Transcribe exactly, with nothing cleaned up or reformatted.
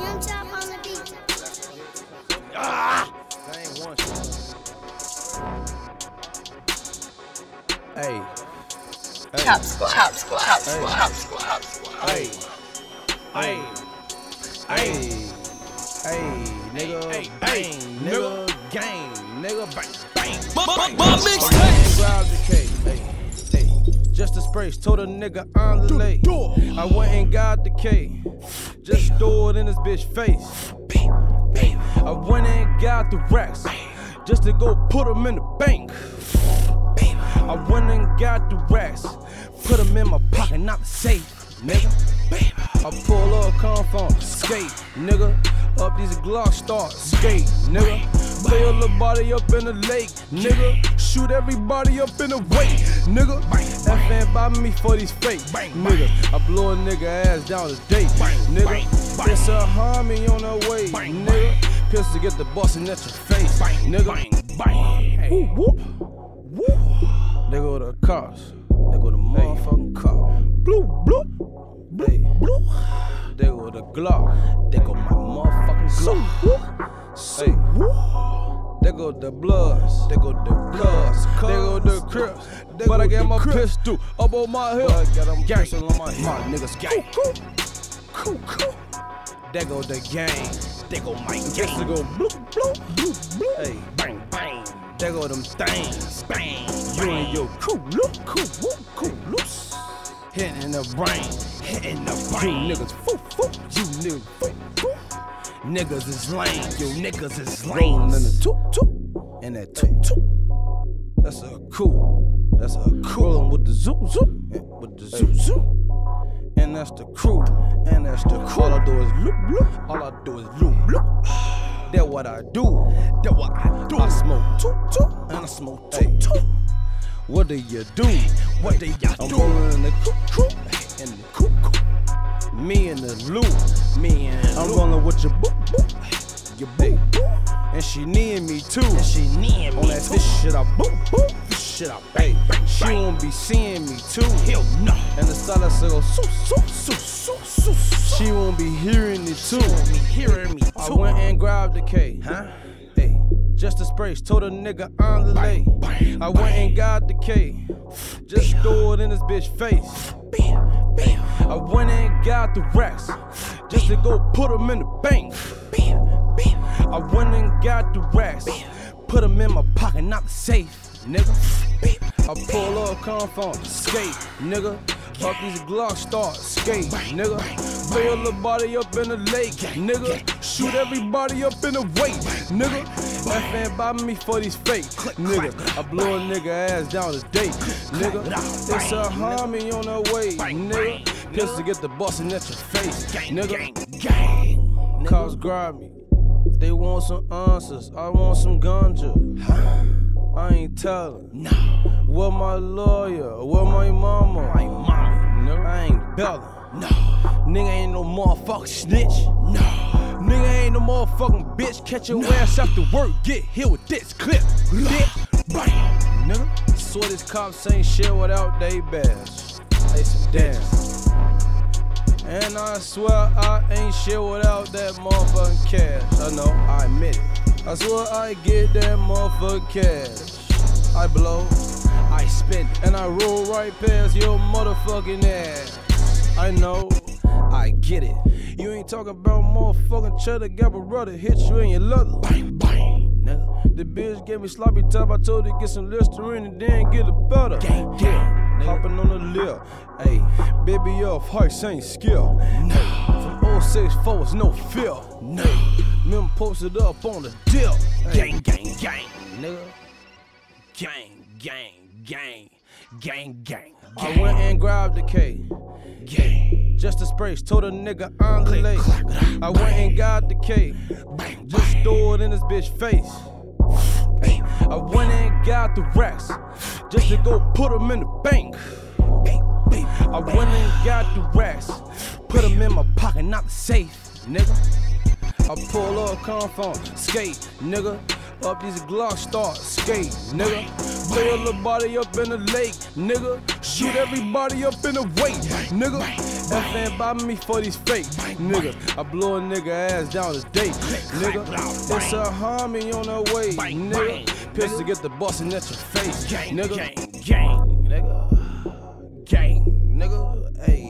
Jim Chop on the beat. Ah! That ain't one shot. Hey. Hey. Chop squad, chop squad, chop squad, chop squad, chop squad. Hey. Hey. Hey. Hey. Nigga. Hey. Bang. Nigga. Gang. Nigga. Bang. Bang. Bang. My mixtape. Grab the cake. Hey. Hey. Just a sprays. Told a nigga on the lake. I went and got the cake. Just threw it in his bitch face. I went and got the racks. Just to go put them in the bank. I went and got the racks, put them in my pocket, not the safe, nigga. I pull up, come from skate, nigga. Up these Glock start skate, nigga. Lay a little body up in the lake, nigga. Shoot everybody up in the way, nigga. F N by me for these fake, nigga. I blow a nigga ass down the date, nigga. It's a homie on the way, nigga. Pistol get the bustin' at your face, nigga. Hey. They go to the cars. They go to the motherfucking car. Blue, blue, blue, blue. They go to the Glock. They go my motherfucking Glock. Hey. They go to the Bloods. They go to the Bloods. They go to the Crips. But I got my pistol up on my hip. I got them gangsters on my hip. My niggas gang. Cool, cool. They go the gang. They go my gang. They go blue, blue, blue, blue. Hey, bang, bang. There go them things, bang. You and your crew, look, cool, whoop, cool, loose. Hitting the brain, hitting the brain. You niggas, foo, foo. You niggas, foo, foo. Niggas is lame, you niggas is lame. Rolling in the toot, toot, and that toot, toot. That's a cool, that's a cool. Rolling with the zoom, zoom, with the zoom, zoom. And that's the crew, and that's the crew. All I do is loop, loop. All I do is loop, loop. That's what I do. That's what I do. I smoke toot toot and I smoke toot toot. What do you do? What do y'all do? I'm rolling in the coop coop, in the coop coop. Me and the loop, me and the I'm loop. Rolling with your boop boop, your boop boop. And she needin' me too. And she needin' me on that too. This shit I boop boop, this shit I bang bang. She won't be seeing me too. Hell no. And the silence go soo soo soo soo soo. She won't be hearing it too. She won't be hearing me too. I went and grabbed the K, huh? Hey, just a sprays. Told a nigga on the lake. I went and got the K. Just threw it in his bitch face. Hey, I went and got the racks. Just to go put them in the bank. I went and got the racks. Put them in my pocket, not the safe, nigga. I pull up, come from skate, nigga. Up these Glock start skate, nigga. Lay a little body up in the lake, nigga. Shoot everybody up in the way, nigga. F N by me for these fake, nigga. I blow a nigga ass down the date, nigga. It's a homie on the way, nigga. Pistol get the bustin' at your face, nigga. Cops grab me. They want some answers. I want some ganja. I ain't telling. No. Where my lawyer? Where my mama? My mommy. No. I ain't belling. No. Nigga ain't no motherfucking snitch. No. Nigga ain't no motherfucking bitch. Catch your no. ass after work. Get hit with this clip. Dick. Bang. Nigga. Swear these cops ain't shit without they badge. They some dance. And I swear I ain't shit without that motherfucking cash. I know, I admit it. I swear I get that motherfucking cash. I blow, I spend it, and I roll right past your motherfucking ass. I know, I get it. You ain't talking about motherfucking cheddar, got a brother hit you in your leather. Bang, bang, nigga. The bitch gave me sloppy top, I told her to get some Listerine and then get it better. Gang, gang. Hopping on the lip, ayy, baby off hearts ain't skill. No. From oh six fours, no fear. No. Men posted up on the dip. Gang, gang, gang, nigga. Gang, gang, gang, gang, gang. I went and grabbed the K. Gang. Just a sprays, told a nigga on the lake. I went and got the K. Just threw it in his bitch face. I went and got the racks, just to go put them in the bank. I went and got the racks, put them in my pocket, not the safe, nigga. I pull up, come from skate, nigga. up these Glocks start skate, nigga. Blow your little body up in the lake, nigga. Shoot everybody up in the weight, nigga. F ain't by me for these fake, nigga. I blow a nigga ass down the date, nigga. It's a homie on the way, nigga. Pistol get the bustin' at your face, nigga. Gang, nigga. Gang, nigga. Hey.